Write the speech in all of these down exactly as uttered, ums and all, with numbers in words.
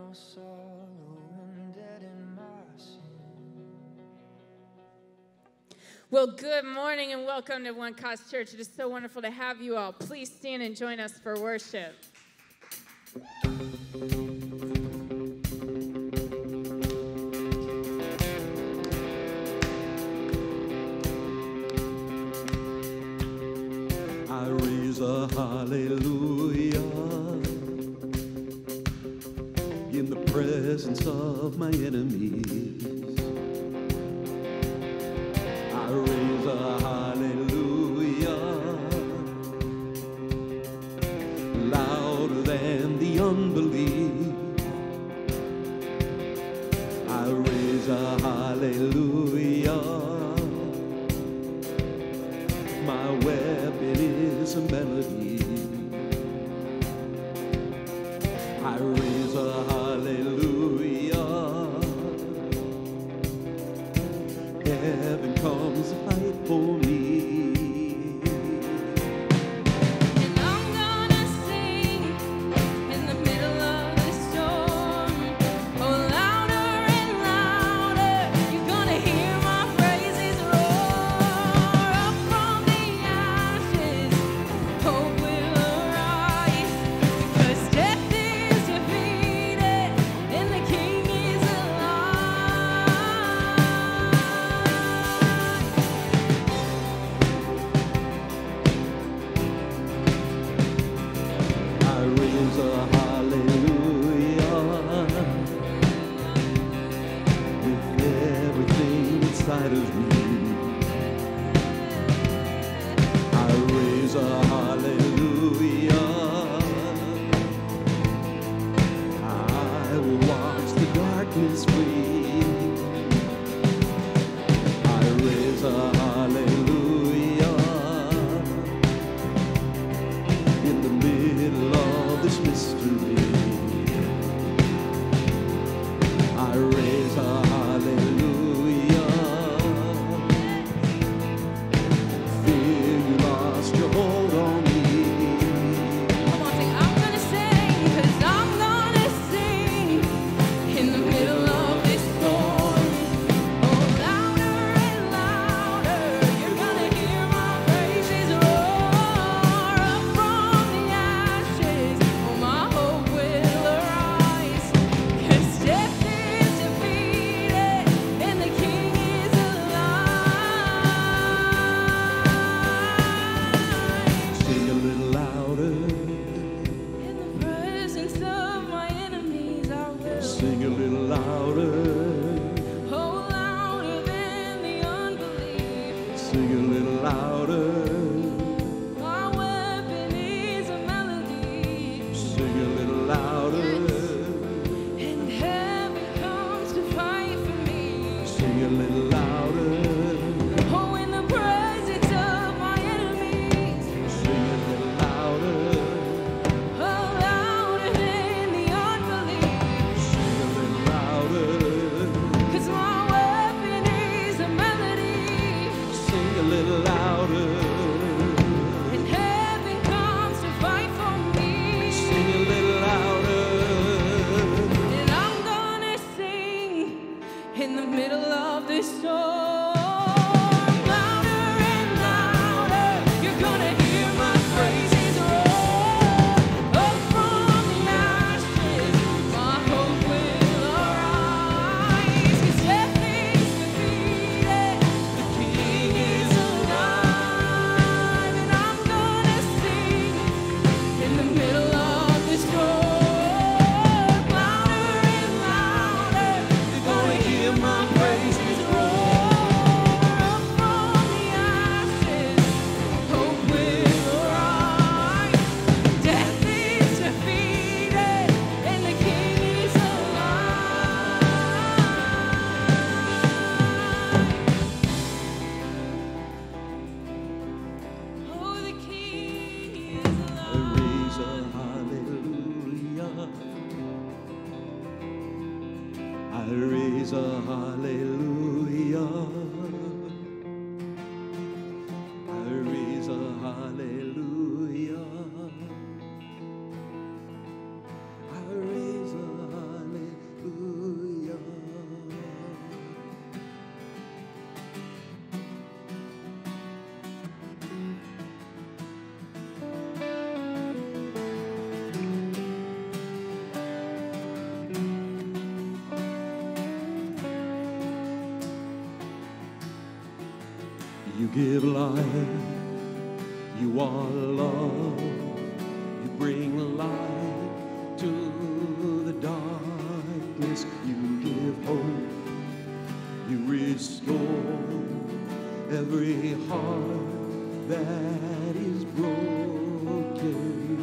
my sorrow and dead in my sin. Well, good morning and welcome to One Cause Church. It is so wonderful to have you all. Please stand and join us for worship. I raise a hallelujah in the presence of my enemies. I raise a hallelujah louder than the unbelief. I raise a hallelujah. My weapon is a melody. I raise a hallelujah. Heaven comes to fight for me. Hallelujah. give life, you are love, you bring light to the darkness, you give hope, you restore every heart that is broken.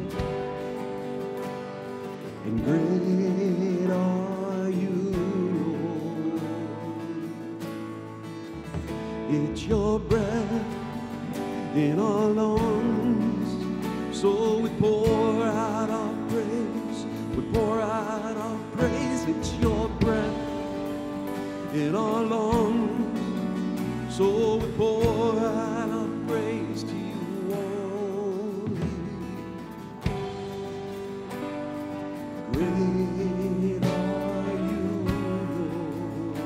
And great are you, Lord. It's your breath in our lungs, so we pour out our praise, we pour out our praise. It's your breath in our lungs, so we pour out our praise to you only. Great are you, Lord.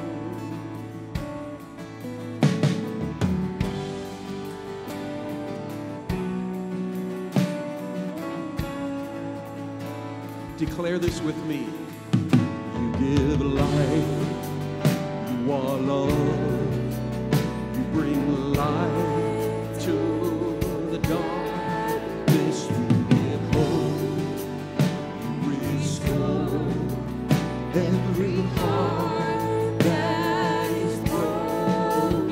Declare this with me. You give life, you are love, you bring light to the darkness, you give hope, you restore every heart that is broken.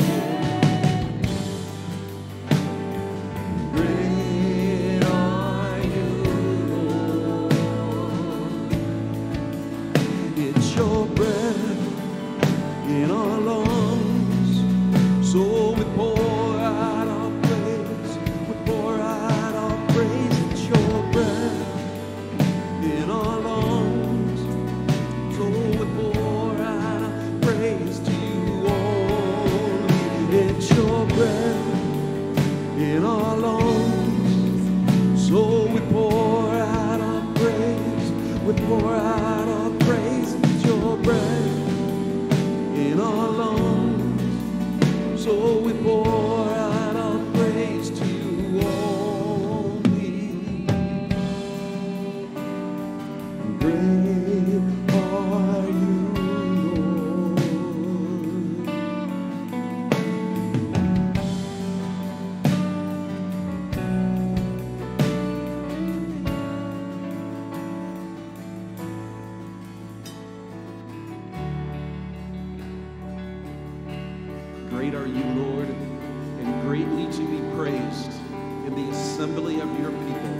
Great are you, Lord. It's your breath in our lungs, so we pour out our praise, we pour out our praise. It's your breath in our lungs, so we pour out our praise to you only. It's your breath in our lungs, so we pour out our praise, we pour out our praise. It's your breath in our lungs, so we pour out our praise to you only. Great are you, Lord. Great are you, Lord, and greatly to be praised in the assembly of your people.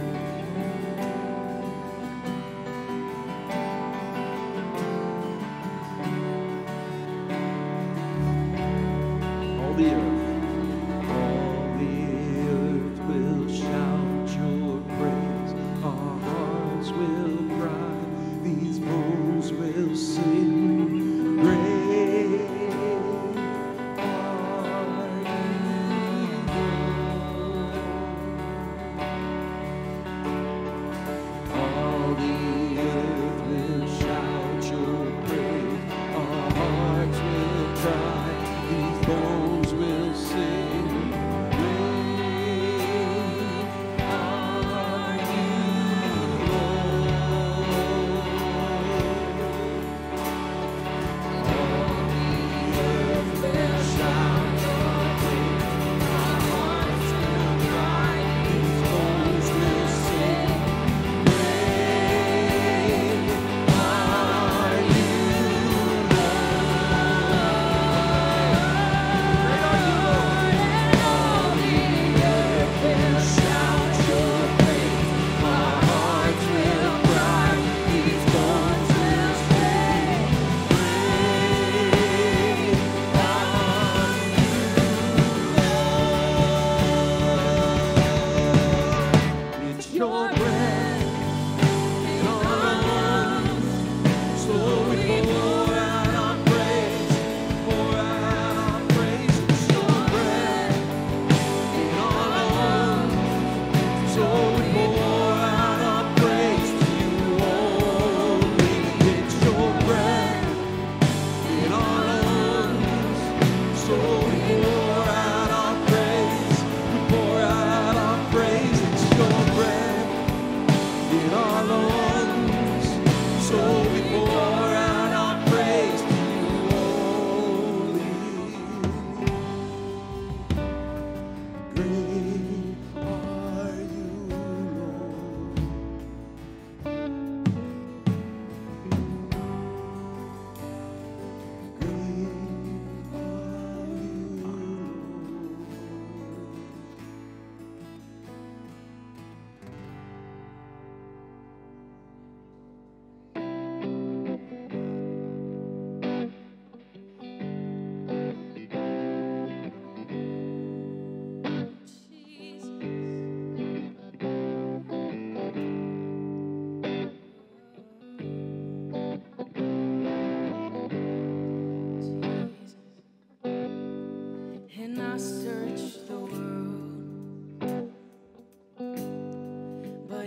All the earth, all the earth will shout your praise. Our hearts will cry, these bones will sing. Great are you, Lord.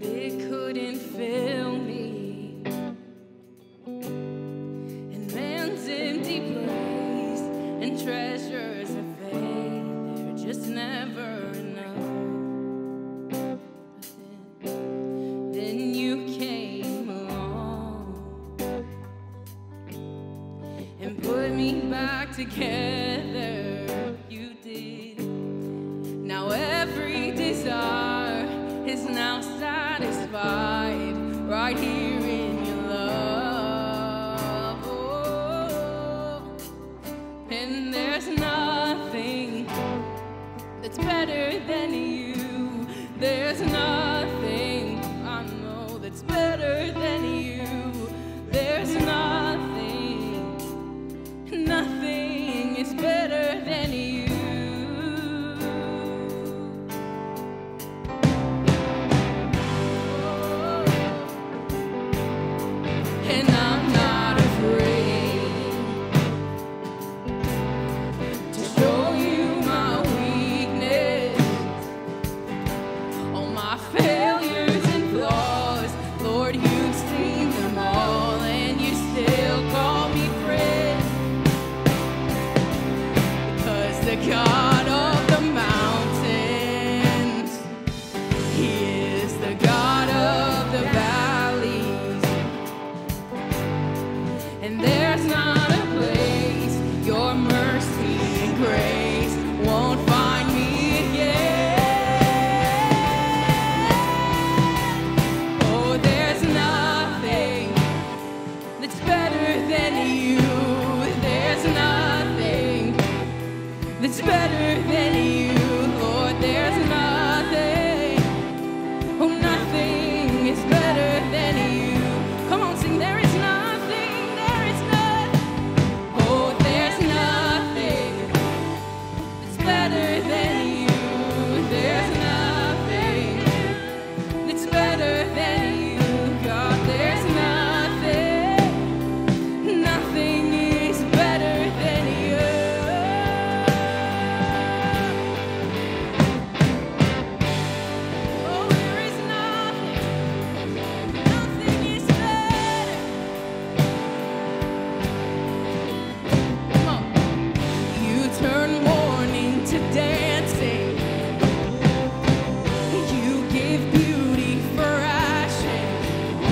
but it couldn't fill me. And man's empty praise and treasures of faith, they're just never enough. But then, then you came along and put me back together. You did. Now every desire is now satisfied right here in your love. Oh, and there's nothing that's better than you. There's nothing I know that's better than you. There's nothing, nothing is better than you. And I'm not afraid to show you my weakness, all my failures and flaws. Lord, you've seen them all, and you still call me friend. Because the God of the mountains, He is the God of the valleys. And there's not a place your mercy and grace won't find me again. Oh, there's nothing that's better than you. There's nothing that's better than you. Lord, there's nothing. Oh, nothing is better than you. Come on, sing. There is nothing, there is none. Oh, there's nothing that's better than you. There's nothing that's better than you. God, there's nothing, nothing is better than you. Oh, there is nothing, nothing is better. Come on. You turn mourning to dancing. You give beauty for ashes.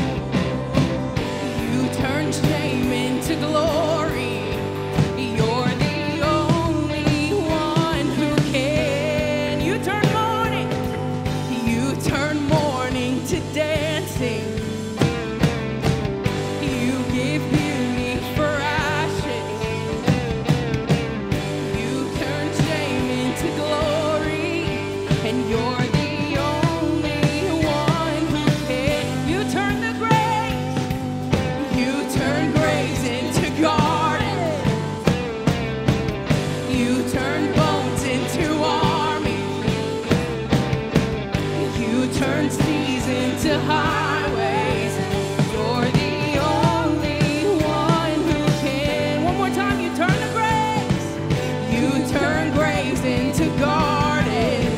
You turn shame into glory. You're the only one who can. You turn mourning. You turn mourning to dancing. You give beauty for ashes. You turn shame into glory, and you're the only one who can. You turn the graves, you turn graves into gardens. You turn bones into armies. You turn seas into highways. You're the only one who can. One more time, you turn the graves. You turn graves into gardens.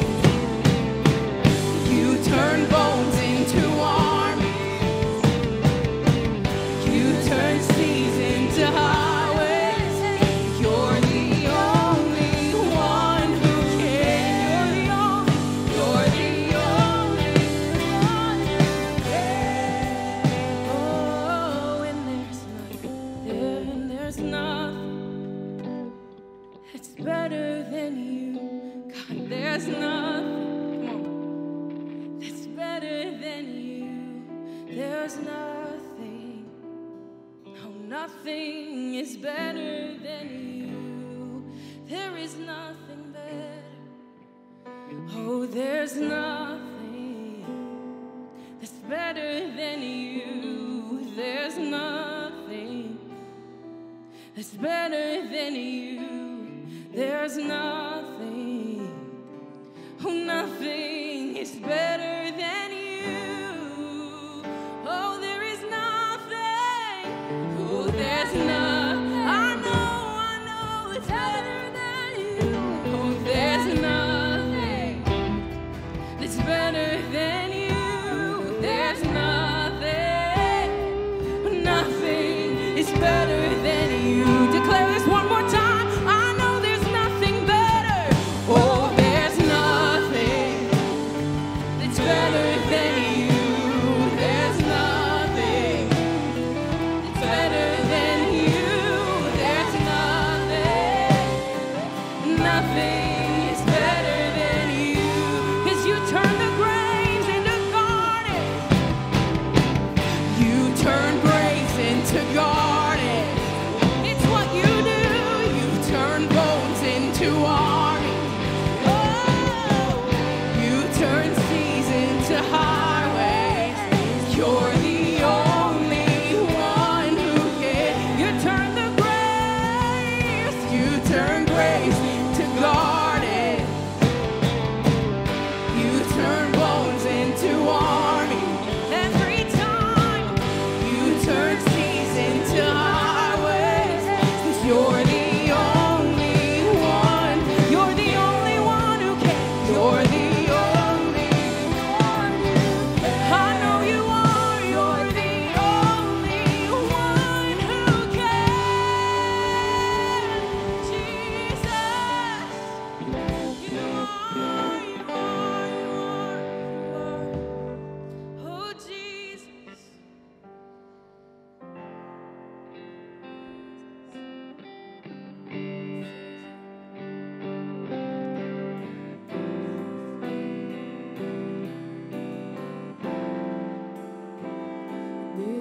You turn bones into armies. You turn seas into highways. You're the only one who can. You're the only, you're the only one who can. Oh, and there's nothing, there and there's nothing that's better than you. God, there's nothing, come on, that's better than you. There's nothing, no, nothing is better than you. There is nothing better. Oh, there's nothing that's better than you. There's nothing that's better than you. There's nothing, oh, nothing is better than you. Oh, there is nothing, oh, there's nothing. I know, I know it's better than you. Oh, there's nothing that's better than you.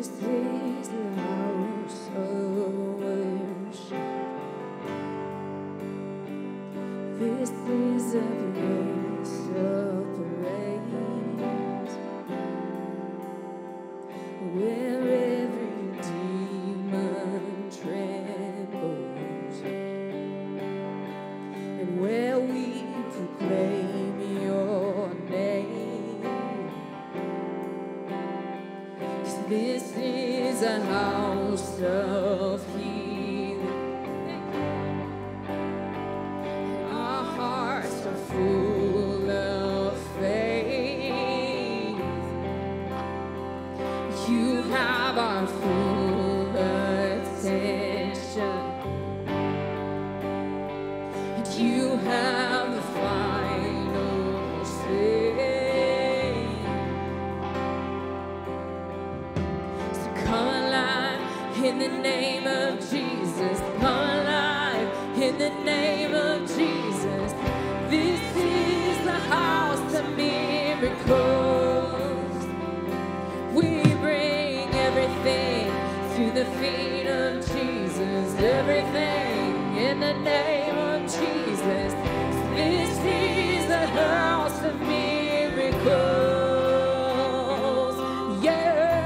This is the house of worship. This is a place of praise, where every demon trembles, and where we proclaim your name. 'Cause this is a house of healing. Our hearts are full of faith. You have our full attention. And you have the final say. So come alive in the name of Jesus. Come alive in the name of Jesus. This is the house of miracles. We bring everything to the feet of Jesus. Everything in the name of Jesus. This is the house of miracles. Yeah.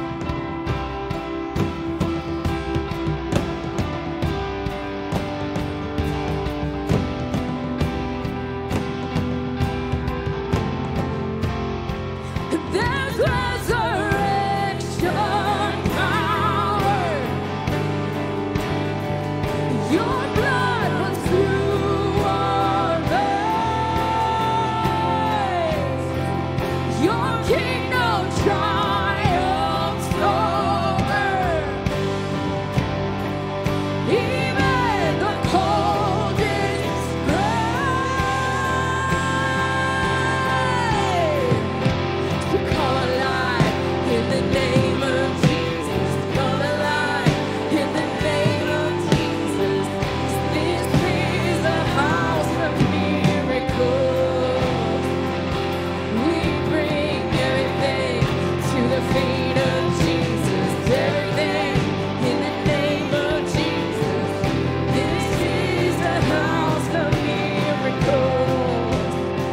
There's resurrection power. Your blood runs through our veins. Your kingdom triumphs over even the coldest grave. So come alive in the name of Jesus. Come alive in the name of Jesus. This is a house of miracles. We bring everything to the feet of Jesus. Everything in the name of Jesus. This is a house of miracles.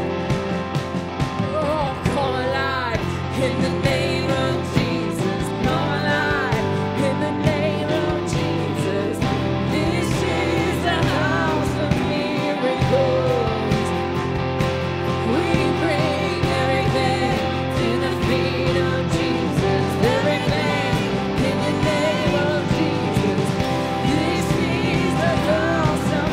Oh, come alive in the name of Jesus. Come alive in the name of Jesus. This is a house of miracles. We bring everything to the feet of Jesus. Everything in the name of Jesus. This is the house of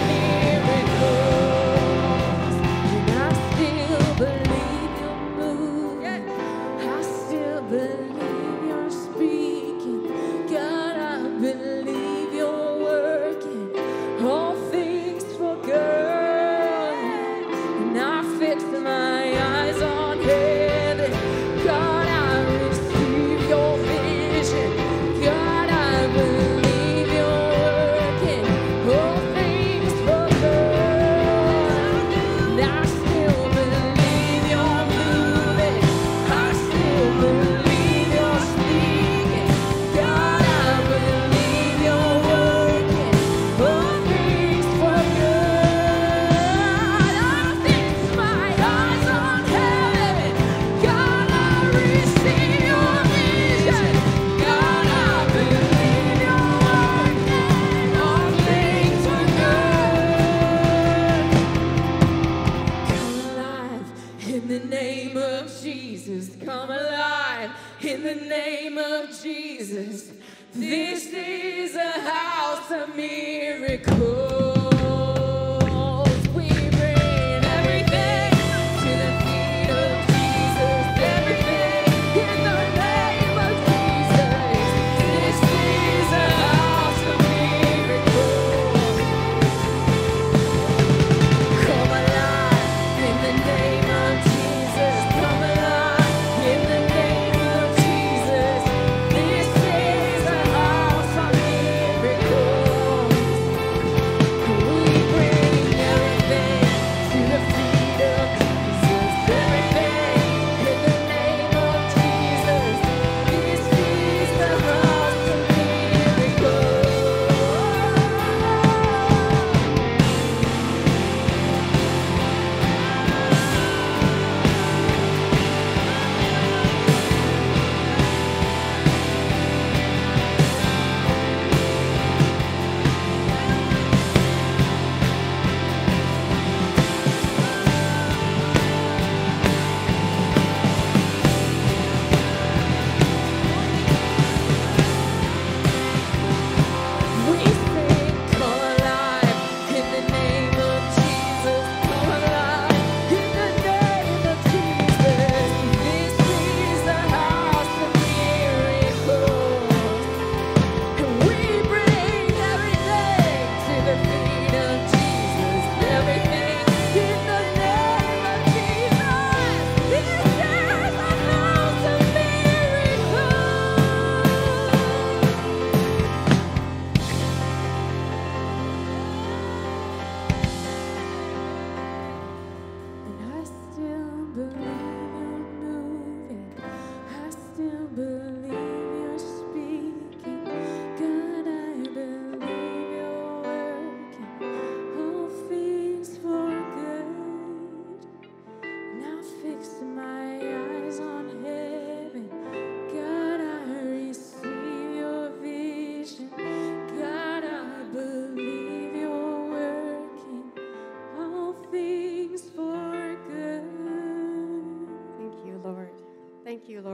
miracles. And I still believe you're moving. I still believe you're speaking. God, I believe you're working all things for good. And I fix my eyes on heaven. God, I receive your vision. God, I believe you're working all things for good. And I still believe you're moving. I still believe you're speaking. God, I believe you're working all things for good. I fix my eyes on heaven. God, I receive your vision. God, I believe you're working all things for good. Come alive in the name of Jesus. Come alive in the name of Jesus. This is a house of miracles. We bring everything to the feet of Jesus. Everything in the name of Jesus. This is a house of miracles. Come alive in the name of Jesus. Come alive in the name of Jesus. This is a house of miracles.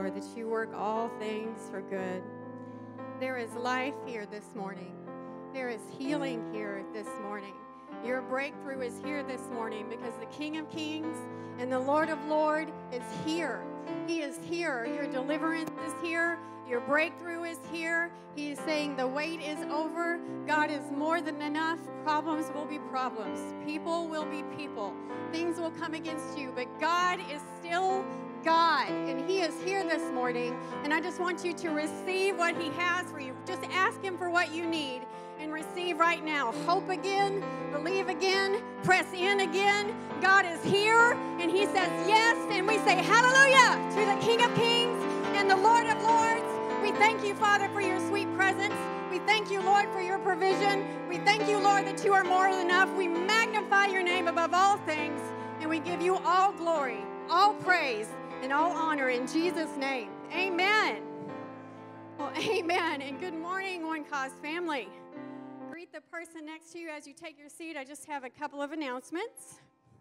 Lord, that you work all things for good. There is life here this morning. There is healing here this morning. Your breakthrough is here this morning because the King of Kings and the Lord of Lords is here. He is here. Your deliverance is here. Your breakthrough is here. He is saying the wait is over. God is more than enough. Problems will be problems. People will be people. Things will come against you, but God is still God, and He is here this morning, and I just want you to receive what He has for you. Just ask Him for what you need and receive right now. Hope again, believe again, press in again. God is here, and He says yes, and we say hallelujah to the King of Kings and the Lord of Lords. We thank you, Father, for your sweet presence. We thank you, Lord, for your provision. We thank you, Lord, that you are more than enough. We magnify your name above all things, and we give you all glory, all praise, and all honor in Jesus' name. Amen. Well, amen. And good morning, One Cause family. Greet the person next to you as you take your seat. I just have a couple of announcements.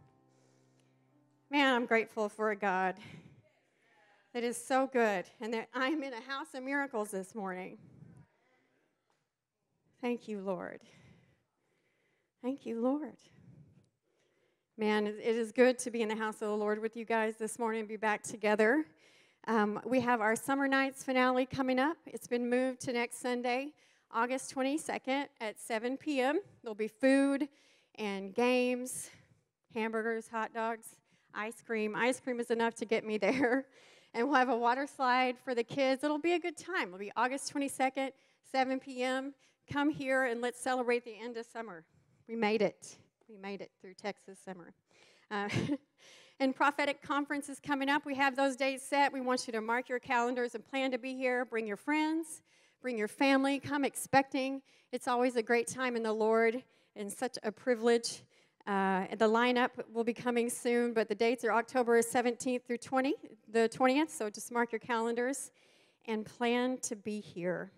Man, I'm grateful for a God that is so good and that I'm in a house of miracles this morning. Thank you, Lord. Thank you, Lord. Man, it is good to be in the house of the Lord with you guys this morning and be back together. Um, we have our Summer Nights finale coming up. It's been moved to next Sunday, August twenty-second at seven p.m. There'll be food and games, hamburgers, hot dogs, ice cream. Ice cream is enough to get me there. And we'll have a water slide for the kids. It'll be a good time. It'll be August twenty-second, seven p.m. Come here and let's celebrate the end of summer. We made it. We made it through Texas summer. Uh, and prophetic conference is coming up. We have those dates set. We want you to mark your calendars and plan to be here. Bring your friends. Bring your family. Come expecting. It's always a great time in the Lord and such a privilege. Uh, the lineup will be coming soon, but the dates are October seventeenth through twentieth, the twentieth, so just mark your calendars and plan to be here.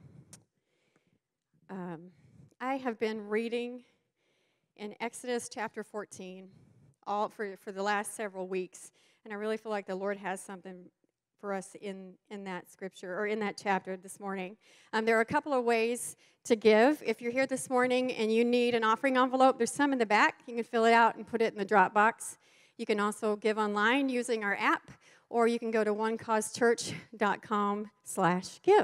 Um, I have been reading in Exodus chapter fourteen, all for, for the last several weeks. And I really feel like the Lord has something for us in, in that scripture, or in that chapter this morning. Um, there are a couple of ways to give. If you're here this morning and you need an offering envelope, there's some in the back. You can fill it out and put it in the drop box. You can also give online using our app, or you can go to one cause church dot com slash give.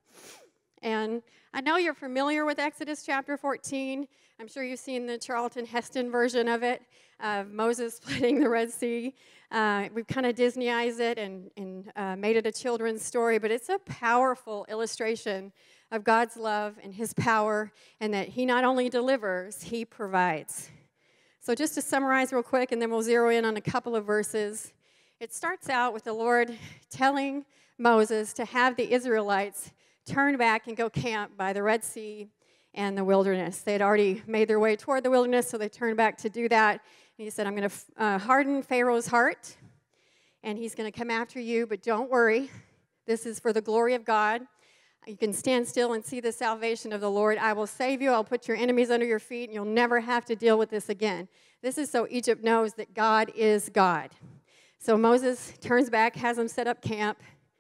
And I know you're familiar with Exodus chapter fourteen. I'm sure you've seen the Charlton Heston version of it, of Moses splitting the Red Sea. Uh, we've kind of Disneyized it and, and uh, made it a children's story, but it's a powerful illustration of God's love and His power, and that He not only delivers, He provides. So just to summarize real quick, and then we'll zero in on a couple of verses. It starts out with the Lord telling Moses to have the Israelites turn back and go camp by the Red Sea and the wilderness. They had already made their way toward the wilderness, so they turned back to do that. And He said, I'm going to uh, harden Pharaoh's heart, and he's going to come after you, but don't worry. This is for the glory of God. You can stand still and see the salvation of the Lord. I will save you. I'll put your enemies under your feet, and you'll never have to deal with this again. This is so Egypt knows that God is God. So Moses turns back, has them set up camp,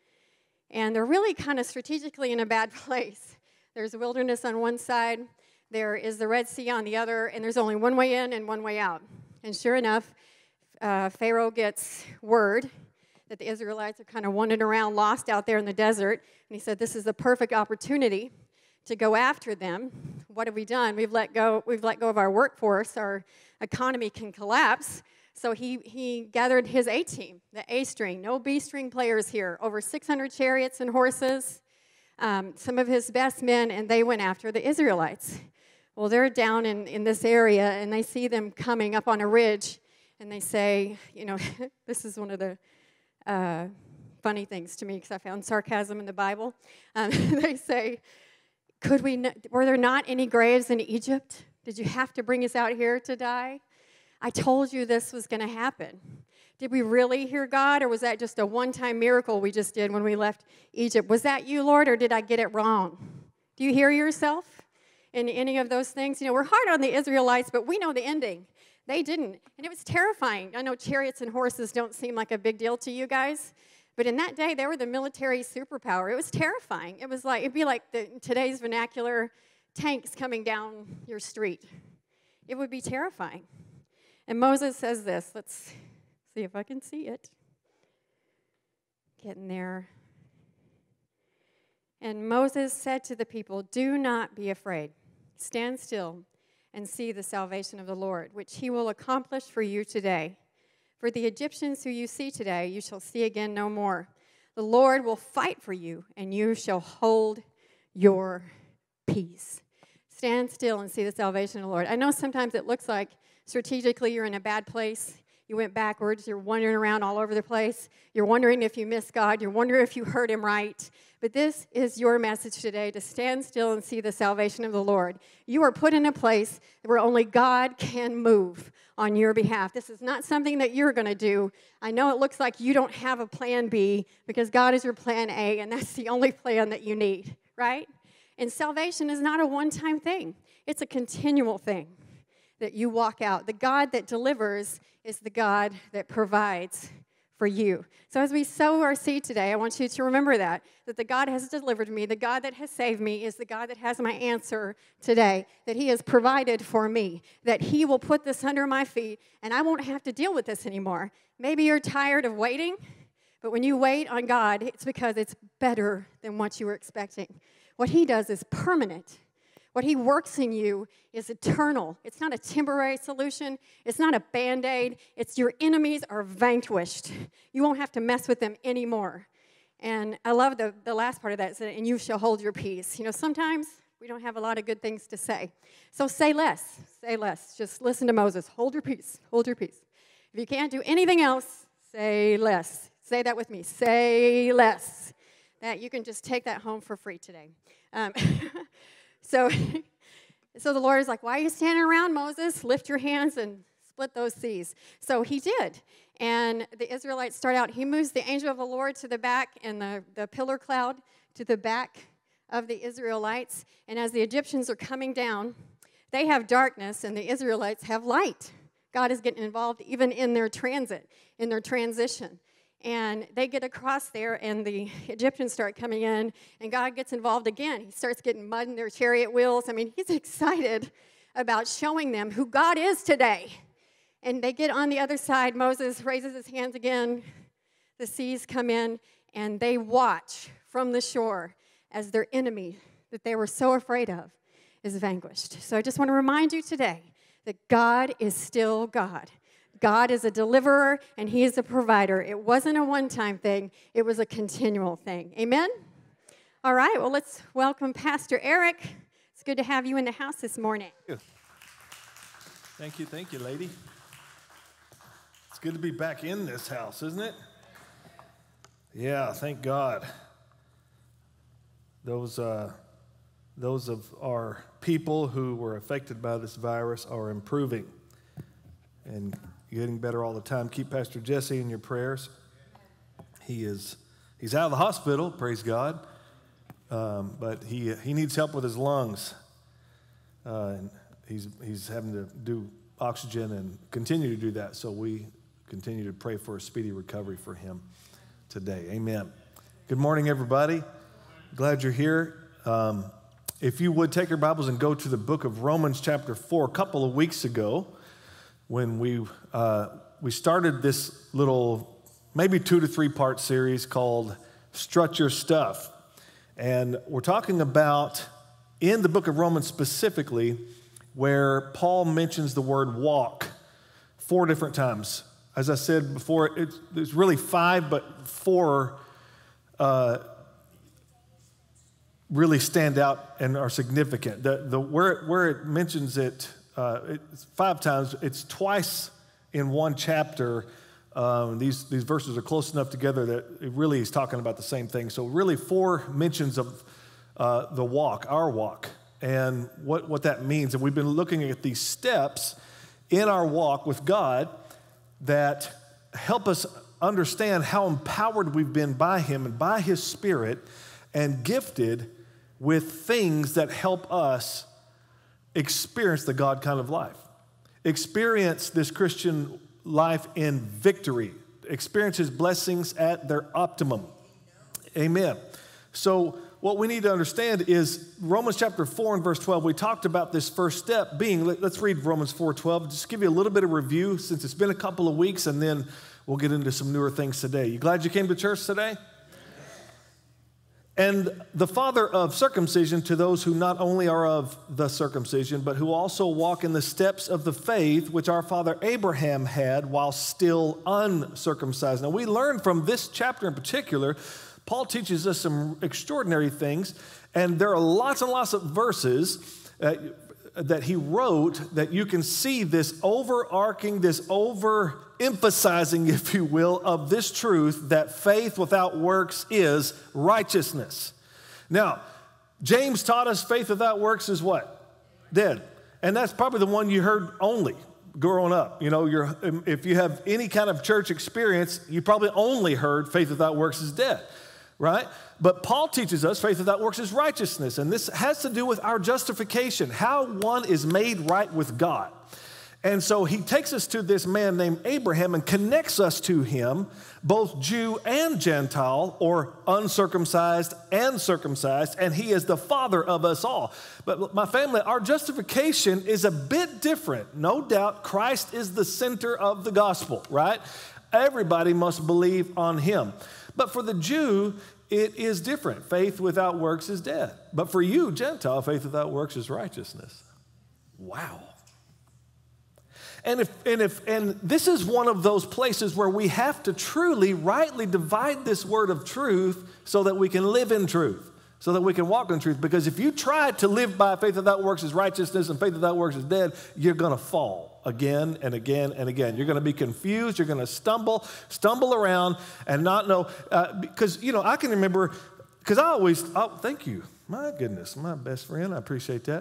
and they're really kind of strategically in a bad place. There's a wilderness on one side, there is the Red Sea on the other, and there's only one way in and one way out. And sure enough, uh, Pharaoh gets word that the Israelites are kind of wandering around lost out there in the desert, and he said, this is the perfect opportunity to go after them. What have we done? We've let go, we've let go of our workforce. Our economy can collapse. So he, he gathered his A team, the A string, no B string players here, over six hundred chariots and horses, um, some of his best men, and they went after the Israelites. Well, they're down in, in this area, and they see them coming up on a ridge, and they say, you know, this is one of the uh, funny things to me, because I found sarcasm in the Bible. Um, they say, could we, n- were there not any graves in Egypt? Did you have to bring us out here to die? I told you this was going to happen. Did we really hear God, or was that just a one-time miracle we just did when we left Egypt? Was that you, Lord, or did I get it wrong? Do you hear yourself in any of those things? You know, we're hard on the Israelites, but we know the ending. They didn't, and it was terrifying. I know chariots and horses don't seem like a big deal to you guys, But in that day, they were the military superpower. It was terrifying. It was like, it'd be like the, today's vernacular, tanks coming down your street. It would be terrifying. And Moses says this. Let's see if I can see it. Getting there. And Moses said to the people, "Do not be afraid. Stand still and see the salvation of the Lord, which he will accomplish for you today. For the Egyptians who you see today, you shall see again no more. The Lord will fight for you, and you shall hold your peace." Stand still and see the salvation of the Lord. I know sometimes it looks like strategically you're in a bad place. You went backwards. You're wandering around all over the place. You're wondering if you missed God. You're wondering if you heard him right. But this is your message today, to stand still and see the salvation of the Lord. You are put in a place where only God can move on your behalf. This is not something that you're going to do. I know it looks like you don't have a plan B because God is your plan A, and that's the only plan that you need, right? And salvation is not a one-time thing. It's a continual thing that you walk out. The God that delivers is the God that provides for you. So as we sow our seed today, I want you to remember that, that the God has delivered me, the God that has saved me is the God that has my answer today, that he has provided for me, that he will put this under my feet, and I won't have to deal with this anymore. Maybe you're tired of waiting, but when you wait on God, it's because it's better than what you were expecting. What he does is permanent. What he works in you is eternal. It's not a temporary solution. It's not a Band-Aid. It's your enemies are vanquished. You won't have to mess with them anymore. And I love the, the last part of that, and you shall hold your peace. You know, sometimes we don't have a lot of good things to say. So say less. Say less. Just listen to Moses. Hold your peace. Hold your peace. If you can't do anything else, say less. Say that with me. Say less. That you can just take that home for free today. Um, So, so the Lord is like, "Why are you standing around, Moses? Lift your hands and split those seas." So he did. And the Israelites start out. He moves the angel of the Lord to the back and the, the pillar cloud to the back of the Israelites. And as the Egyptians are coming down, they have darkness and the Israelites have light. God is getting involved even in their transit, in their transition. And they get across there, and the Egyptians start coming in, and God gets involved again. He starts getting mud in their chariot wheels. I mean, he's excited about showing them who God is today. And they get on the other side. Moses raises his hands again. The seas come in, and they watch from the shore as their enemy that they were so afraid of is vanquished. So I just want to remind you today that God is still God. God is a deliverer, and he is a provider. It wasn't a one-time thing. It was a continual thing. Amen? All right, well, let's welcome Pastor Eric. It's good to have you in the house this morning. Thank you, thank you, lady. It's good to be back in this house, isn't it? Yeah, thank God. Those, uh, those of our people who were affected by this virus are improving and getting better all the time. Keep Pastor Jesse in your prayers. He is, he's out of the hospital, praise God, um, but he he needs help with his lungs. Uh, and he's he's having to do oxygen and continue to do that. So we continue to pray for a speedy recovery for him today. Amen. Good morning, everybody. Glad you're here. Um, if you would take your Bibles and go to the book of Romans, chapter four. A couple of weeks ago, when we uh, we started this little, maybe two to three part series called Strut Your Stuff. And we're talking about, in the book of Romans specifically, where Paul mentions the word walk four different times. As I said before, it's, there's really five, but four uh, really stand out and are significant. The, the, where, where it mentions it, Uh, it's five times. It's twice in one chapter. Um, these, these verses are close enough together that it really is talking about the same thing. So really four mentions of uh, the walk, our walk, and what, what that means. And we've been looking at these steps in our walk with God that help us understand how empowered we've been by him and by his Spirit and gifted with things that help us experience the God kind of life. Experience this Christian life in victory. experience his blessings at their optimum. Amen. So what we need to understand is Romans chapter four and verse twelve, we talked about this first step being, let's read Romans four twelve, just give you a little bit of review since it's been a couple of weeks, and then we'll get into some newer things today. You glad you came to church today? And the father of circumcision to those who not only are of the circumcision, but who also walk in the steps of the faith which our father Abraham had while still uncircumcised. Now we learn from this chapter in particular, Paul teaches us some extraordinary things, and there are lots and lots of verses uh, that he wrote that you can see this overarching, this overemphasizing, if you will, of this truth that faith without works is righteousness. Now, James taught us faith without works is what? Dead. And that's probably the one you heard only growing up. You know, you're, if you have any kind of church experience, you probably only heard faith without works is dead. Right? But Paul teaches us faith without works is righteousness. And this has to do with our justification, how one is made right with God. And so he takes us to this man named Abraham and connects us to him, both Jew and Gentile, or uncircumcised and circumcised, and he is the father of us all. But my family, our justification is a bit different. No doubt Christ is the center of the gospel, right? Everybody must believe on him. But for the Jew, it is different. Faith without works is dead. But for you, Gentile, faith without works is righteousness. Wow. And if and if and this is one of those places where we have to truly, rightly divide this word of truth so that we can live in truth, so that we can walk in truth. Because if you try to live by faith without works is righteousness and faith without works is dead, you're going to fall again and again and again. You're going to be confused. You're going to stumble, stumble around and not know. Uh, because, you know, I can remember, because I always, oh, thank you. My goodness, my best friend. I appreciate that.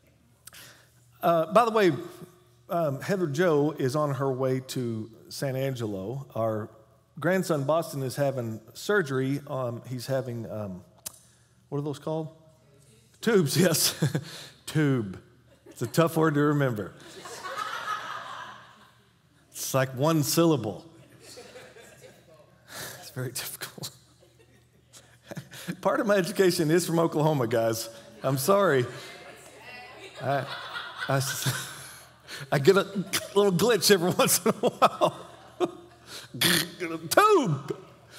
Uh, by the way, um, Heather Jo is on her way to San Angelo. Our grandson, Boston, is having surgery. Um, he's having, um, what are those called? Tubes, yes. Tube. It's a tough word to remember. It's like one syllable. It's very difficult. Part of my education is from Oklahoma, guys. I'm sorry. I, I, I get a little glitch every once in a while. Tube.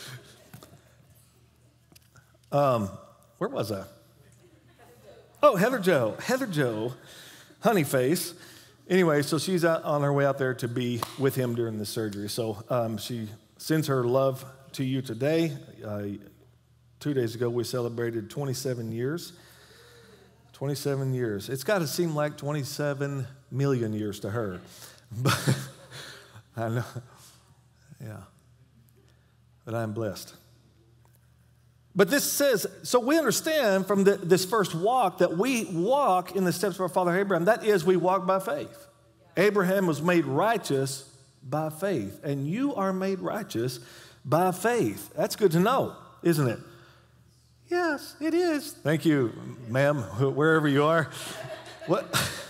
Um, where was I? Oh, Heather Jo. Heather Jo, Honeyface. Anyway, so she's out on her way out there to be with him during the surgery. So um, she sends her love to you today. Uh, two days ago, we celebrated twenty-seven years. twenty-seven years. It's got to seem like twenty-seven million years to her. But I know. Yeah. But I'm blessed. But this says, so we understand from the, this first walk that we walk in the steps of our father Abraham. That is, we walk by faith. Abraham was made righteous by faith, and you are made righteous by faith. That's good to know, isn't it? Yes, it is. Thank you, ma'am, wherever you are. What?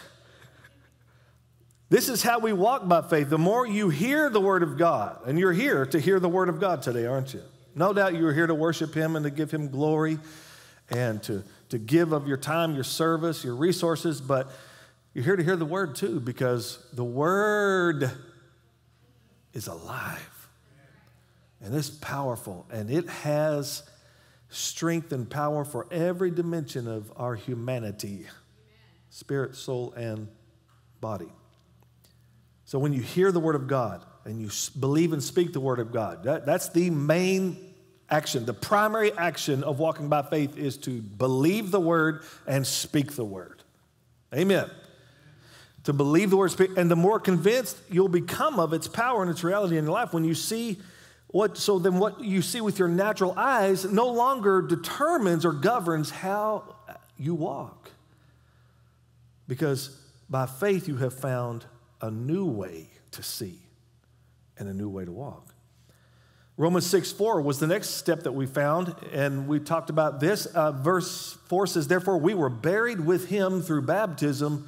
This is how we walk by faith. The more you hear the word of God, and you're here to hear the word of God today, aren't you? No doubt you're here to worship him and to give him glory and to, to give of your time, your service, your resources, but you're here to hear the word too, because the word is alive and it's powerful, and it has strength and power for every dimension of our humanity, spirit, soul, and body. So when you hear the word of God and you believe and speak the word of God, that, that's the main action. The primary action of walking by faith is to believe the word and speak the word. Amen. To believe the word, speak, and the more convinced you'll become of its power and its reality in your life when you see what, so then what you see with your natural eyes no longer determines or governs how you walk. Because by faith you have found a new way to see and a new way to walk. Romans six four was the next step that we found, and we talked about this. Uh, verse four says, therefore we were buried with him through baptism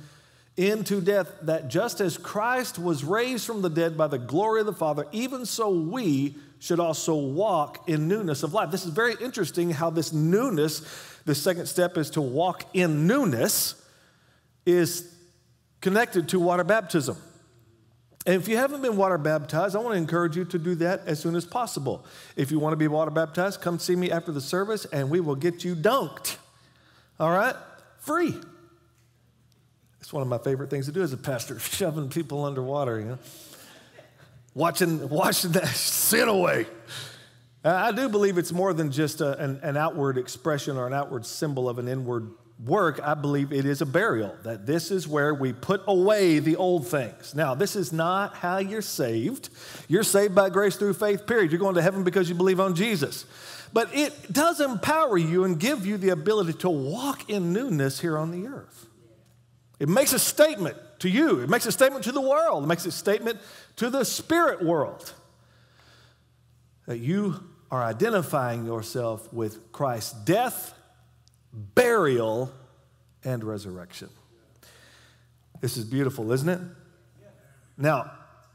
into death, that just as Christ was raised from the dead by the glory of the Father, even so we should also walk in newness of life. This is very interesting how this newness, the second step is to walk in newness, is connected to water baptism. And if you haven't been water baptized, I want to encourage you to do that as soon as possible. If you want to be water baptized, come see me after the service and we will get you dunked. All right? Free. It's one of my favorite things to do as a pastor, shoving people underwater, you know. Watching, watching that sin away. I do believe it's more than just a, an, an outward expression or an outward symbol of an inward work. I believe it is a burial, that this is where we put away the old things. Now, this is not how you're saved. You're saved by grace through faith, period. You're going to heaven because you believe on Jesus. But it does empower you and give you the ability to walk in newness here on the earth. It makes a statement to you. It makes a statement to the world. It makes a statement to the spirit world that you are identifying yourself with Christ's death, burial, and resurrection. This is beautiful, isn't it? Now,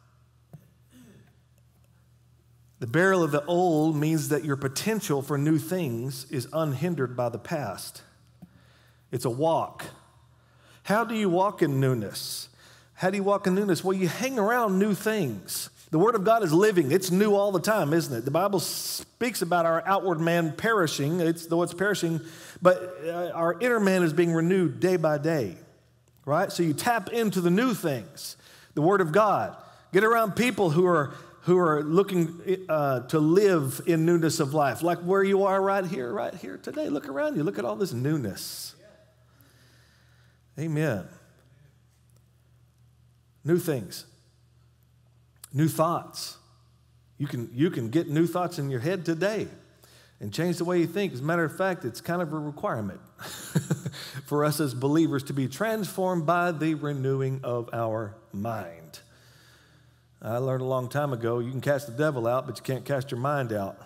the burial of the old means that your potential for new things is unhindered by the past. It's a walk. How do you walk in newness? How do you walk in newness? Well, you hang around new things. The Word of God is living. It's new all the time, isn't it? The Bible speaks about our outward man perishing, it's, though it's perishing, but uh, our inner man is being renewed day by day, right? So you tap into the new things, the Word of God. Get around people who are, who are looking uh, to live in newness of life, like where you are right here, right here today. Look around you. Look at all this newness. Amen. New things. New thoughts. You can, you can get new thoughts in your head today and change the way you think. As a matter of fact, it's kind of a requirement for us as believers to be transformed by the renewing of our mind. I learned a long time ago, you can cast the devil out, but you can't cast your mind out.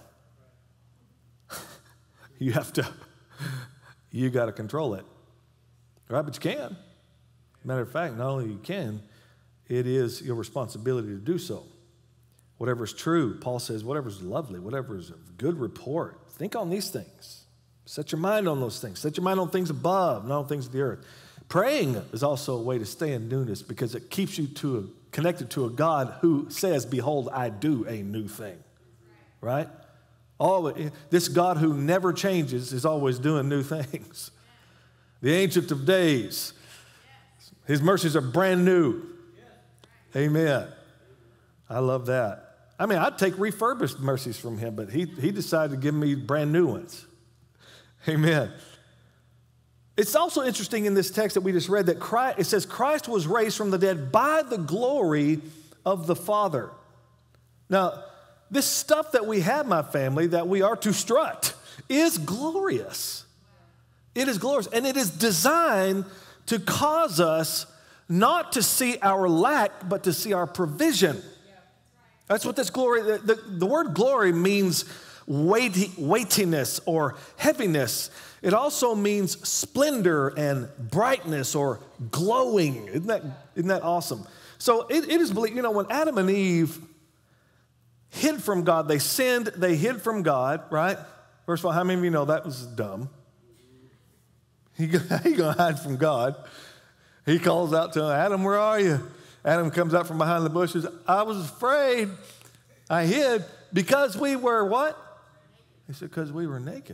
You have to, you got to control it. Right, but you can. Matter of fact, not only you can, it is your responsibility to do so. Whatever is true, Paul says, whatever is lovely, whatever is of good report, think on these things. Set your mind on those things. Set your mind on things above, not on things of the earth. Praying is also a way to stay in newness because it keeps you to a, connected to a God who says, behold, I do a new thing. Right? All, this God who never changes is always doing new things. The Ancient of Days. His mercies are brand new. Amen. I love that. I mean, I'd take refurbished mercies from him, but he, he decided to give me brand new ones. Amen. It's also interesting in this text that we just read that Christ, it says Christ was raised from the dead by the glory of the Father. Now, this stuff that we have, my family, that we are to strut, is glorious. It is glorious, and it is designed to cause us not to see our lack, but to see our provision. That's what this glory, the, the, the word glory means weighty, weightiness or heaviness. It also means splendor and brightness or glowing. Isn't that, isn't that awesome? So it, it is believed, you know, when Adam and Eve hid from God, they sinned, they hid from God, right? First of all, how many of you know that was dumb? He going to hide from God. He calls out to him, Adam, where are you? Adam comes out from behind the bushes. I was afraid. I hid because we were what? He said, because we were naked.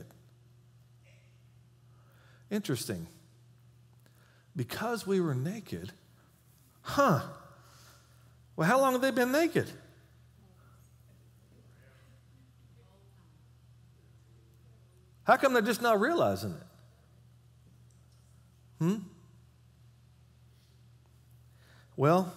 Interesting. Because we were naked. Huh. Well, how long have they been naked? How come they're just not realizing it? Hmm? Well,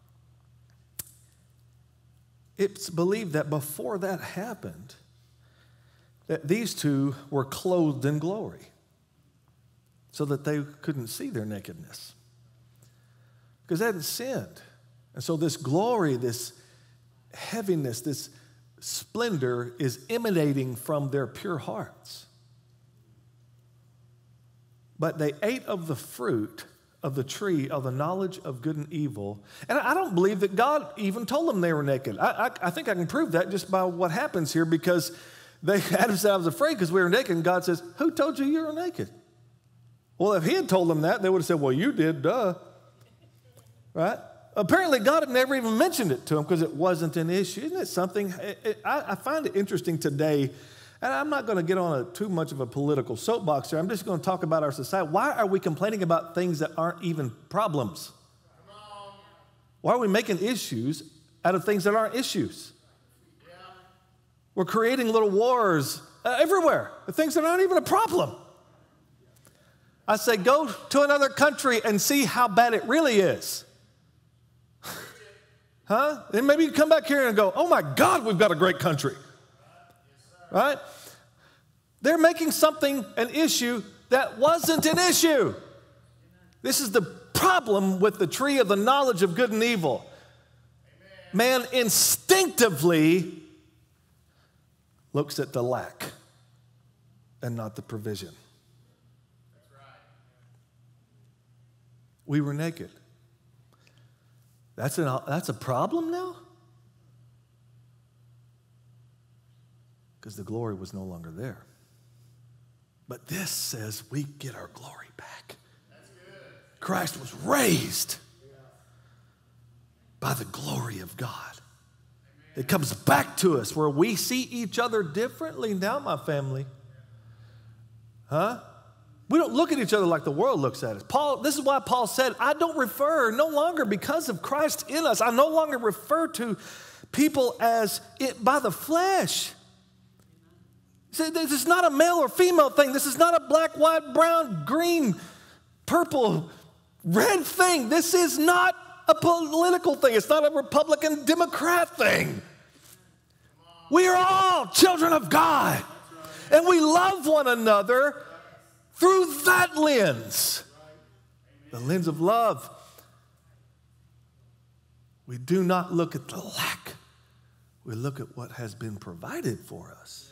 it's believed that before that happened, that these two were clothed in glory so that they couldn't see their nakedness because they hadn't sinned. And so this glory, this heaviness, this splendor is emanating from their pure hearts. But they ate of the fruit of the tree of the knowledge of good and evil. And I don't believe that God even told them they were naked. I, I, I think I can prove that just by what happens here, because they, Adam said, I was afraid because we were naked. And God says, who told you you were naked? Well, if he had told them that, they would have said, well, you did, duh. Right? Apparently, God had never even mentioned it to them because it wasn't an issue. Isn't it something? It, it, I, I find it interesting today, and I'm not going to get on a, too much of a political soapbox here. I'm just going to talk about our society. Why are we complaining about things that aren't even problems? Why are we making issues out of things that aren't issues? We're creating little wars uh, everywhere, things that aren't even a problem. I say, go to another country and see how bad it really is. Huh? And maybe you come back here and go, oh my God, we've got a great country. Right? They're making something an issue that wasn't an issue. This is the problem with the tree of the knowledge of good and evil. Man instinctively looks at the lack and not the provision. We were naked. That's, an, that's a problem now? Because the glory was no longer there. But this says we get our glory back. Christ was raised by the glory of God. It comes back to us where we see each other differently now, my family. Huh? We don't look at each other like the world looks at us. Paul, this is why Paul said, I don't refer no longer because of Christ in us. I no longer refer to people as it by the flesh. See, this is not a male or female thing. This is not a black, white, brown, green, purple, red thing. This is not a political thing. It's not a Republican, Democrat thing. We are all children of God. And we love one another through that lens, the lens of love. We do not look at the lack. We look at what has been provided for us,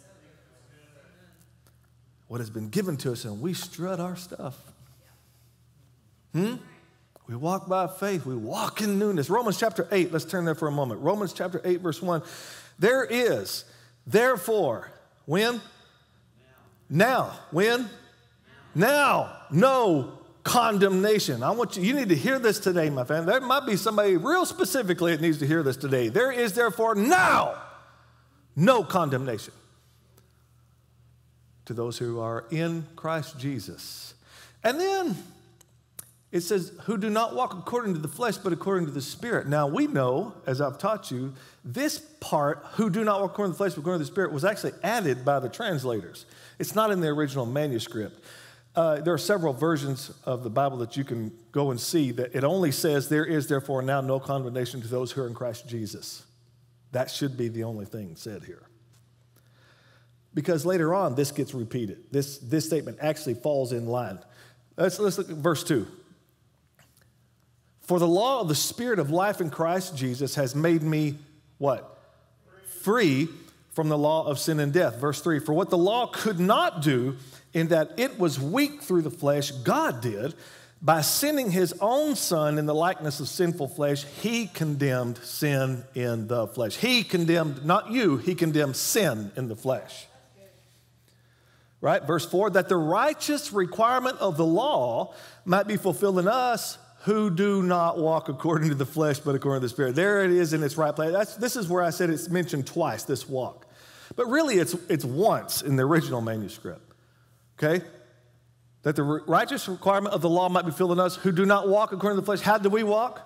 what has been given to us, and we strut our stuff. Hmm? We walk by faith. We walk in newness. Romans chapter eight, let's turn there for a moment. Romans chapter eight, verse one. There is, therefore, when? Now. When? Now, no condemnation. I want you, you need to hear this today, my friend. There might be somebody real specifically that needs to hear this today. There is therefore now no condemnation to those who are in Christ Jesus. And then it says, who do not walk according to the flesh, but according to the Spirit. Now we know, as I've taught you, this part, who do not walk according to the flesh, but according to the Spirit, was actually added by the translators. It's not in the original manuscript. Uh, there are several versions of the Bible that you can go and see that it only says, there is therefore now no condemnation to those who are in Christ Jesus. That should be the only thing said here. Because later on, this gets repeated. This, this statement actually falls in line. Let's, let's look at verse two. For the law of the Spirit of life in Christ Jesus has made me, what? Free from the law of sin and death. Verse three, for what the law could not do, in that it was weak through the flesh, God did. By sending his own Son in the likeness of sinful flesh, he condemned sin in the flesh. He condemned, not you, he condemned sin in the flesh. Right? Verse four, that the righteous requirement of the law might be fulfilled in us who do not walk according to the flesh, but according to the Spirit. There it is in its right place. That's, this is where I said it's mentioned twice, this walk. But really, it's, it's once in the original manuscript. Okay? That the righteous requirement of the law might be filled in us who do not walk according to the flesh. How do we walk?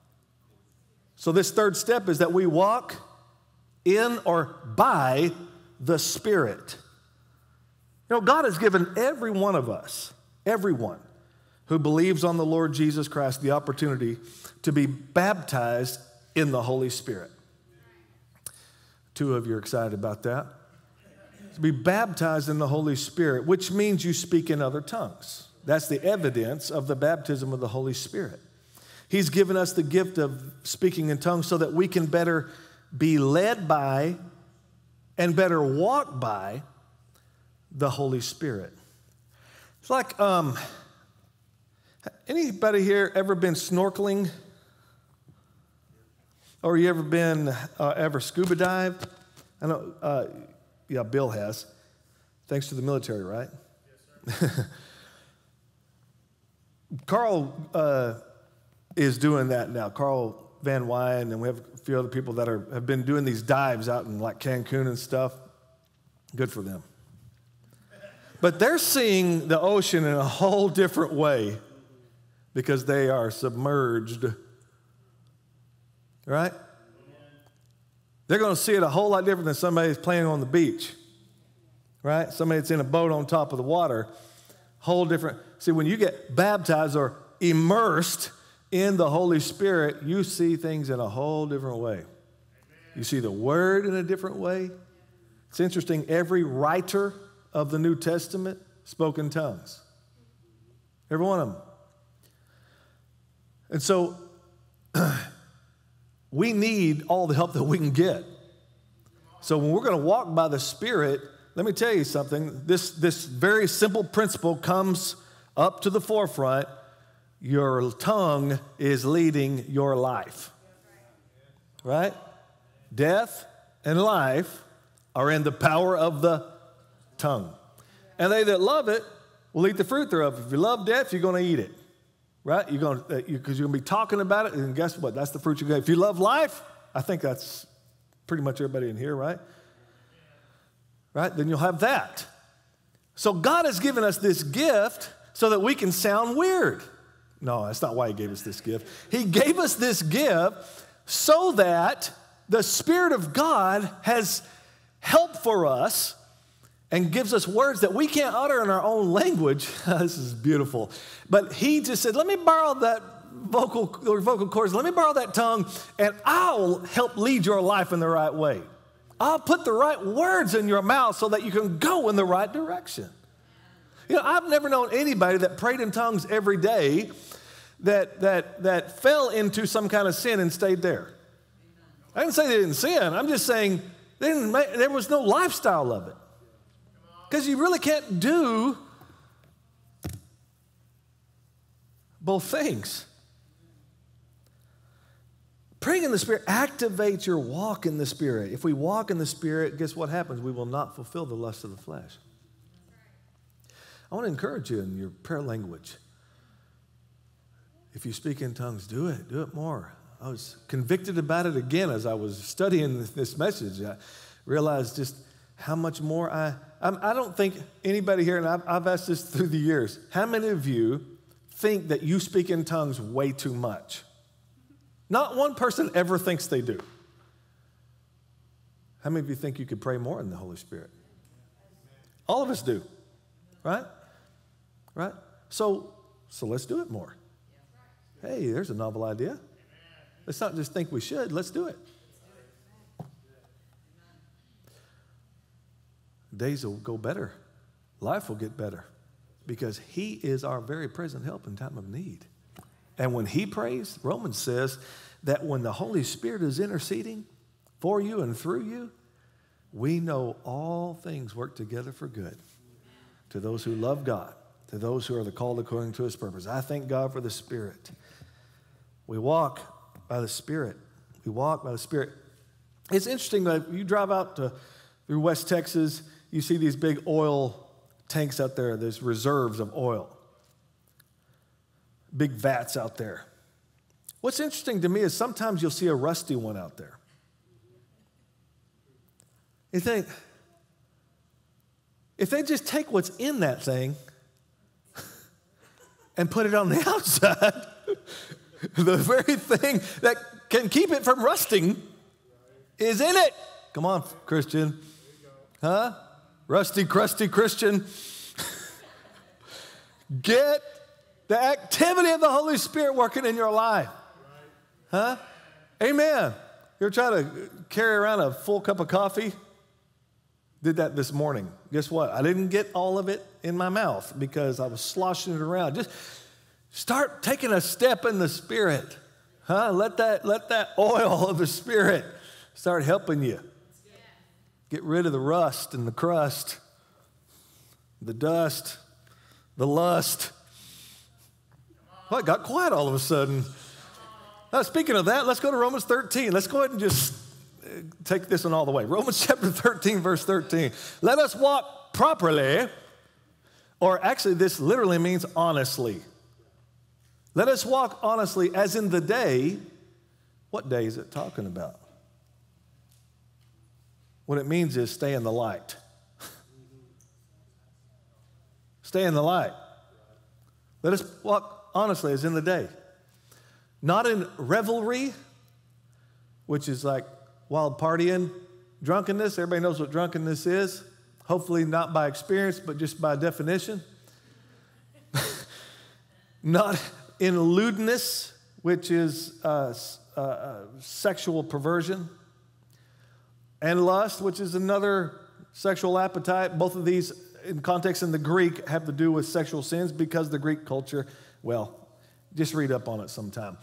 So this third step is that we walk in or by the Spirit. You know, God has given every one of us, everyone who believes on the Lord Jesus Christ, the opportunity to be baptized in the Holy Spirit. Two of you are excited about that. To be baptized in the Holy Spirit, which means you speak in other tongues. That's the evidence of the baptism of the Holy Spirit. He's given us the gift of speaking in tongues so that we can better be led by and better walk by the Holy Spirit. It's like, um, Anybody here ever been snorkeling? Or you ever been, uh, ever scuba dived? I know, uh, yeah, Bill has. Thanks to the military, right? Yes, sir. Carl uh, is doing that now. Carl Van Wyen, and we have a few other people that are, have been doing these dives out in like Cancun and stuff. Good for them. But they're seeing the ocean in a whole different way because they are submerged. Right? They're going to see it a whole lot different than somebody that's playing on the beach. Right? Somebody that's in a boat on top of the water. Whole different. See, when you get baptized or immersed in the Holy Spirit, you see things in a whole different way. You see the Word in a different way. It's interesting, every writer of the New Testament spoke in tongues. Every one of them. And so, we need all the help that we can get. So when we're going to walk by the Spirit, let me tell you something. This, this very simple principle comes up to the forefront. Your tongue is leading your life. Right? Death and life are in the power of the tongue. And they that love it will eat the fruit thereof. If you love death, you're going to eat it. Right? You're going to, because you're going to be talking about it, and guess what? That's the fruit you're going to. If you love life, I think that's pretty much everybody in here, right? Right? Then you'll have that. So God has given us this gift so that we can sound weird. No, that's not why he gave us this gift. He gave us this gift so that the Spirit of God has help for us and gives us words that we can't utter in our own language. This is beautiful. But he just said, let me borrow that vocal, or vocal cords, let me borrow that tongue, and I'll help lead your life in the right way. I'll put the right words in your mouth so that you can go in the right direction. You know, I've never known anybody that prayed in tongues every day that, that, that fell into some kind of sin and stayed there. I didn't say they didn't sin. I'm just saying they didn't make, there was no lifestyle of it. Because you really can't do both things. Praying in the Spirit activates your walk in the Spirit. If we walk in the Spirit, guess what happens? We will not fulfill the lust of the flesh. I want to encourage you in your prayer language. If you speak in tongues, do it. Do it more. I was convicted about it again as I was studying this message. I realized just how much more I, I don't think anybody here, and I've, I've asked this through the years, how many of you think that you speak in tongues way too much? Not one person ever thinks they do. How many of you think you could pray more in the Holy Spirit? All of us do, right? Right? So, so let's do it more. Hey, there's a novel idea. Let's not just think we should, let's do it. Days will go better. Life will get better because he is our very present help in time of need. And when he prays, Romans says that when the Holy Spirit is interceding for you and through you, we know all things work together for good to those who love God, to those who are the called according to his purpose. I thank God for the Spirit. We walk by the Spirit. We walk by the Spirit. It's interesting that you drive out to, through West Texas, you see these big oil tanks out there. There's reserves of oil. Big vats out there. What's interesting to me is sometimes you'll see a rusty one out there. You think, if they just take what's in that thing and put it on the outside, the very thing that can keep it from rusting is in it. Come on, Christian. Huh? Rusty, crusty Christian. Get the activity of the Holy Spirit working in your life. Huh? Amen. You're trying to carry around a full cup of coffee? Did that this morning. Guess what? I didn't get all of it in my mouth because I was sloshing it around. Just start taking a step in the Spirit. Huh? Let that, let that oil of the Spirit start helping you. Get rid of the rust and the crust, the dust, the lust. Well, it got quiet all of a sudden. Now, speaking of that, let's go to Romans thirteen. Let's go ahead and just take this one all the way. Romans chapter thirteen, verse thirteen. Let us walk properly, or actually this literally means honestly. Let us walk honestly as in the day. What day is it talking about? What it means is stay in the light. Stay in the light. Let us walk honestly as in the day. Not in revelry, which is like wild partying, drunkenness. Everybody knows what drunkenness is. Hopefully not by experience, but just by definition. Not in lewdness, which is uh, uh, uh, sexual perversion. And lust, which is another sexual appetite. Both of these, in context in the Greek, have to do with sexual sins because the Greek culture, well, just read up on it sometime.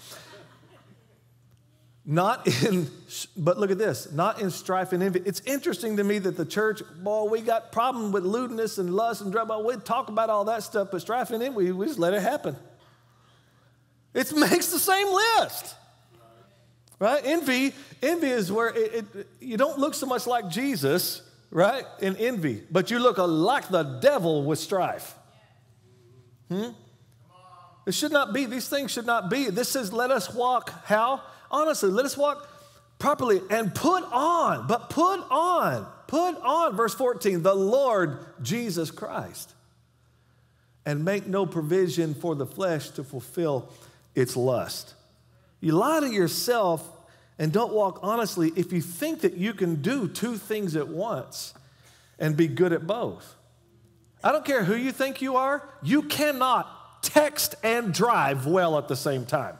Not in, but look at this, not in strife and envy. It's interesting to me that the church, boy, we got problem with lewdness and lust and drug. We talk about all that stuff, but strife and envy, we just let it happen. It makes the same list. Right? Envy, envy is where it, it, you don't look so much like Jesus, right, in envy, but you look like the devil with strife. Hmm? It should not be. These things should not be. This says, let us walk, how? Honestly, let us walk properly and put on, but put on, put on, verse fourteen, the Lord Jesus Christ, and make no provision for the flesh to fulfill its lust. You lie to yourself and don't walk honestly if you think that you can do two things at once and be good at both. I don't care who you think you are, you cannot text and drive well at the same time.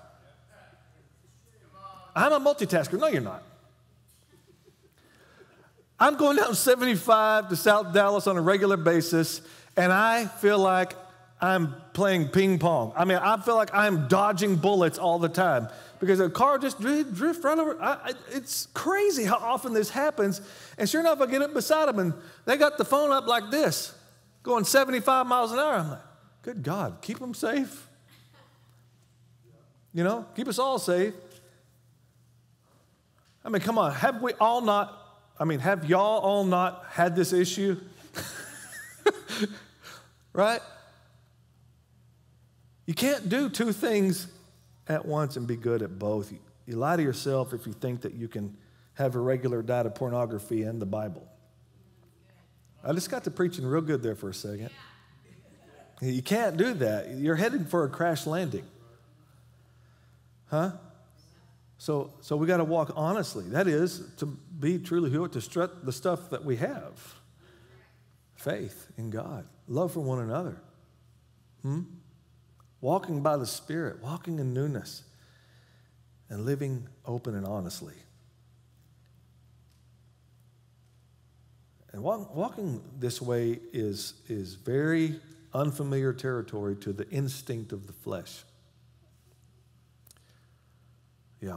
I'm a multitasker. No, you're not. I'm going down seventy-five to South Dallas on a regular basis, and I feel like I'm playing ping pong. I mean, I feel like I'm dodging bullets all the time because a car just drift, drift right over. I, I, it's crazy how often this happens. And sure enough, I get up beside them, and they got the phone up like this, going seventy-five miles an hour. I'm like, good God, keep them safe. You know, keep us all safe. I mean, come on, have we all not, I mean, have y'all all not had this issue? Right? You can't do two things at once and be good at both. You, you lie to yourself if you think that you can have a regular diet of pornography and the Bible. I just got to preaching real good there for a second. You can't do that. You're heading for a crash landing. Huh? So, so we got to walk honestly. That is to be truly who, to strut the stuff that we have. Faith in God. Love for one another. Hmm? Walking by the Spirit. Walking in newness. And living open and honestly. And walk, walking this way is, is very unfamiliar territory to the instinct of the flesh. Yeah.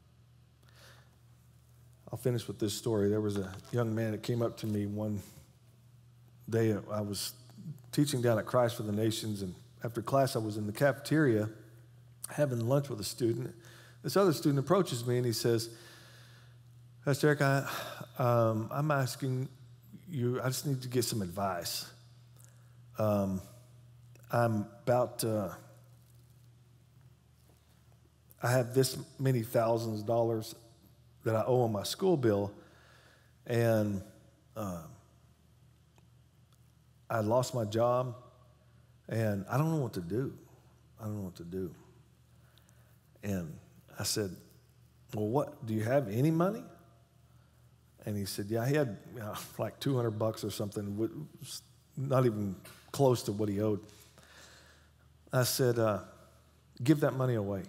I'll finish with this story. There was a young man that came up to me one day. I was teaching down at Christ for the Nations, and after class I was in the cafeteria having lunch with a student. This other student approaches me and he says, Pastor Eric, I, um, I'm asking you, I just need to get some advice. Um, I'm about, uh, I have this many thousands of dollars that I owe on my school bill, and uh, I lost my job, and I don't know what to do. I don't know what to do. And I said, well, what, do you have any money? And he said, yeah, he had you know, like two hundred bucks or something, not even close to what he owed. I said, uh, give that money away.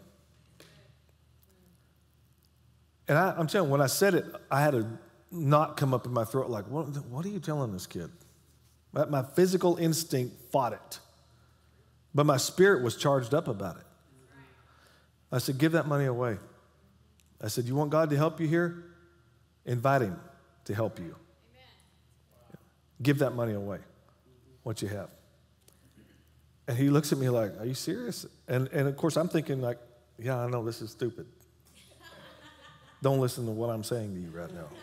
And I, I'm telling you, when I said it, I had a knot come up in my throat like, what, what are you telling this kid? My, my physical instinct fought it, but my spirit was charged up about it. I said, give that money away. I said, you want God to help you here? Invite him to help you. Amen. Give that money away, what you have. And he looks at me like, are you serious? And, and of course, I'm thinking like, yeah, I know this is stupid. Don't listen to what I'm saying to you right now.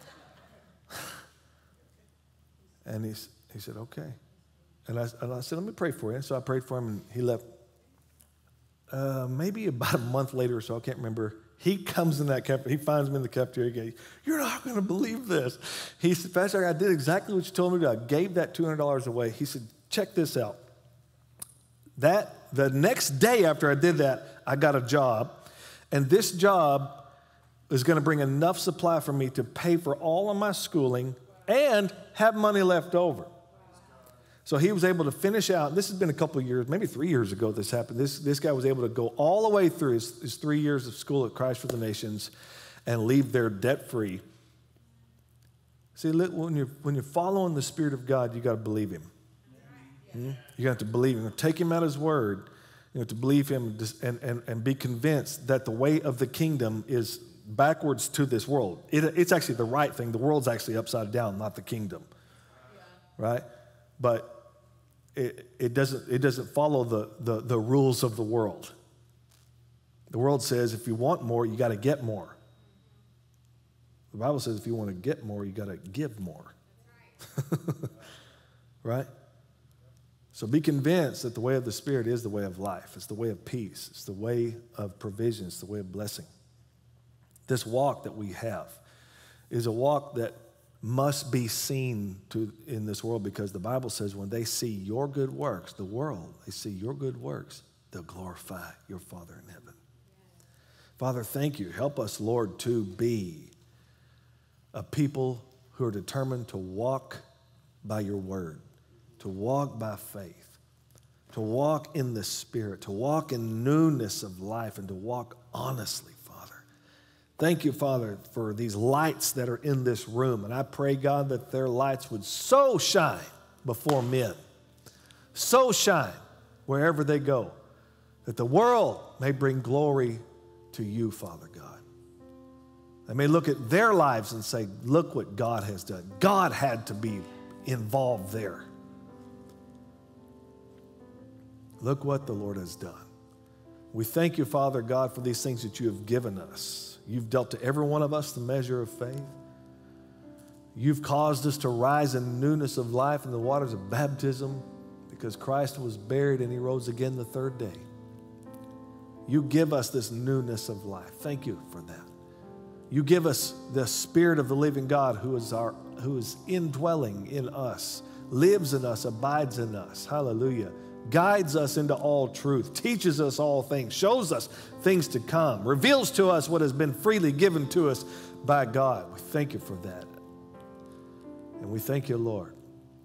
And he, he said, okay. And I, and I said, let me pray for you. So I prayed for him, and he left. Uh, maybe about a month later or so, I can't remember. He comes in that cafeteria. He finds me in the cafeteria. He goes, you're not going to believe this. He said, Pastor, I did exactly what you told me to do. I gave that two hundred dollars away. He said, check this out. That the next day after I did that, I got a job. And this job is going to bring enough supply for me to pay for all of my schooling and have money left over. So he was able to finish out. This has been a couple of years, maybe three years ago this happened. This, this guy was able to go all the way through his, his three years of school at Christ for the Nations and leave there debt-free. See, when you're, when you're following the Spirit of God, you got to believe him. Hmm? You got to believe him. Take him at his word. You have to believe him and, and, and be convinced that the way of the kingdom is backwards to this world. It, it's actually the right thing. The world's actually upside down, not the kingdom. Right? But It, it, doesn't, it doesn't follow the, the, the rules of the world. The world says if you want more, you got to get more. The Bible says if you want to get more, you got to give more. Right? So be convinced that the way of the Spirit is the way of life. It's the way of peace. It's the way of provision. It's the way of blessing. This walk that we have is a walk that must be seen to in this world, because the Bible says when they see your good works, the world, they see your good works, they'll glorify your Father in heaven. Father, thank you. Help us, Lord, to be a people who are determined to walk by your word, to walk by faith, to walk in the Spirit, to walk in newness of life, and to walk honestly. Thank you, Father, for these lights that are in this room. And I pray, God, that their lights would so shine before men, so shine wherever they go, that the world may bring glory to you, Father God. They may look at their lives and say, look what God has done. God had to be involved there. Look what the Lord has done. We thank you, Father God, for these things that you have given us. You've dealt to every one of us the measure of faith. You've caused us to rise in newness of life in the waters of baptism, because Christ was buried and he rose again the third day. You give us this newness of life. Thank you for that. You give us the Spirit of the living God who is our, who is indwelling in us, lives in us, abides in us. Hallelujah. Guides us into all truth, teaches us all things, shows us things to come, reveals to us what has been freely given to us by God. We thank you for that. And we thank you, Lord,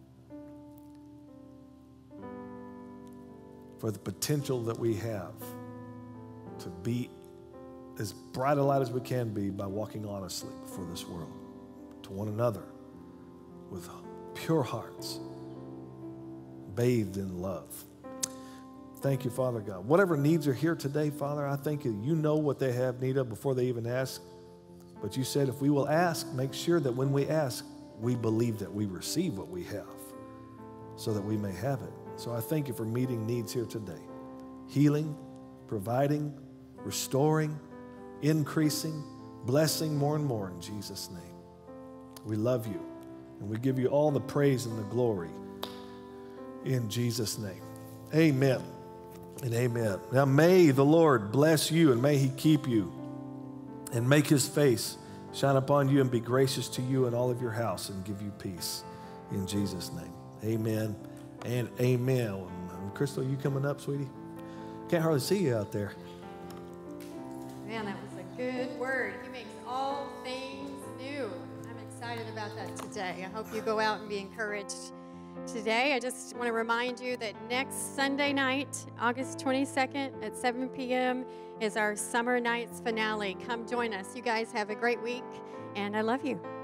for the potential that we have to be as bright a light as we can be by walking honestly before this world, to one another, with pure hearts, bathed in love. Thank you, Father God. Whatever needs are here today, Father, I thank you. You know what they have need of before they even ask. But you said if we will ask, make sure that when we ask, we believe that we receive what we have so that we may have it. So I thank you for meeting needs here today. Healing, providing, restoring, increasing, blessing more and more in Jesus' name. We love you, and we give you all the praise and the glory in Jesus' name. Amen. And amen. Now may the Lord bless you, and may he keep you and make his face shine upon you and be gracious to you and all of your house and give you peace in Jesus' name. Amen and amen. Um, Crystal, you coming up, sweetie? Can't hardly see you out there. Man, that was a good word. He makes all things new. I'm excited about that today. I hope you go out and be encouraged today. I just want to remind you that next Sunday night, August twenty-second at seven p.m. is our Summer Nights finale. Come join us. You guys have a great week, and I love you.